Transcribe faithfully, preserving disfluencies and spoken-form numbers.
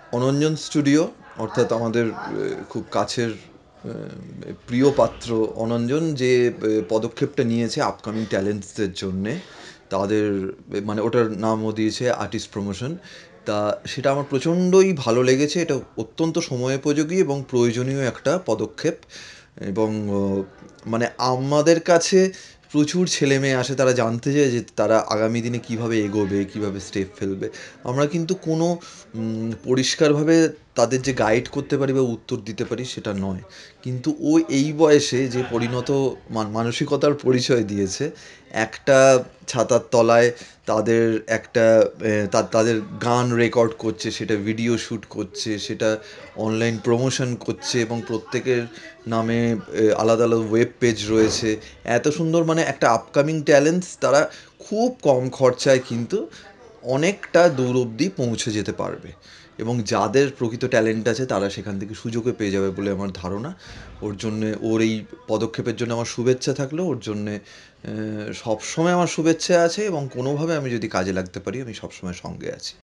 অনঞ্জন studio, অর্থাৎ আমাদের আহ, খুব কাছের আহ, প্রিয় পাত্র অনঞ্জন যে আহ, পদক্ষেপটা নিয়েছে আপকামিং ট্যালেন্টসদের জন্যে, তাদের মানে ওটার নামও দিয়েছে আর্টিস্ট প্রমোশন। তা সেটা আমার প্রচণ্ডই ভালো লেগেছে। এটা অত্যন্ত সময়োপযোগী এবং প্রয়োজনীয় একটা পদক্ষেপ। এবং আহ, মানে আমাদের কাছে প্রচুর ছেলে মেয়ে আসে, তারা জানতে চায় যে তারা আগামী দিনে কীভাবে এগোবে, কীভাবে স্টেপ ফেলবে। আমরা কিন্তু কোনো উম, পরিষ্কারভাবে তাদের যে গাইড করতে পারি বা উত্তর দিতে পারি সেটা নয়। কিন্তু ও এই বয়সে যে পরিণত মান- মানসিকতার পরিচয় দিয়েছে, একটা ছাতার তলায় তাদের একটা আহ, তা- তাদের গান রেকর্ড করছে, সেটা ভিডিও শ্যুট করছে, সেটা অনলাইন প্রমোশন করছে, এবং প্রত্যেকের নামে আহ, আলাদা আলাদা ওয়েব পেজ রয়েছে। এত সুন্দর, মানে একটা আপকামিং ট্যালেন্টস তারা খুব কম খরচায় কিন্তু অনেকটা দূর অবধি পৌঁছে যেতে পারবে। এবং যাদের প্রকৃত ট্যালেন্ট আছে তারা সেখান থেকে সুযোগও পেয়ে যাবে বলে আমার ধারণা। ওর জন্যে, ওর এই পদক্ষেপের জন্য আমার শুভেচ্ছা থাকলেও ওর জন্যে সবসময় আমার শুভেচ্ছা আছে, এবং কোনোভাবে আমি যদি কাজে লাগতে পারি আমি সবসময় সঙ্গে আছি।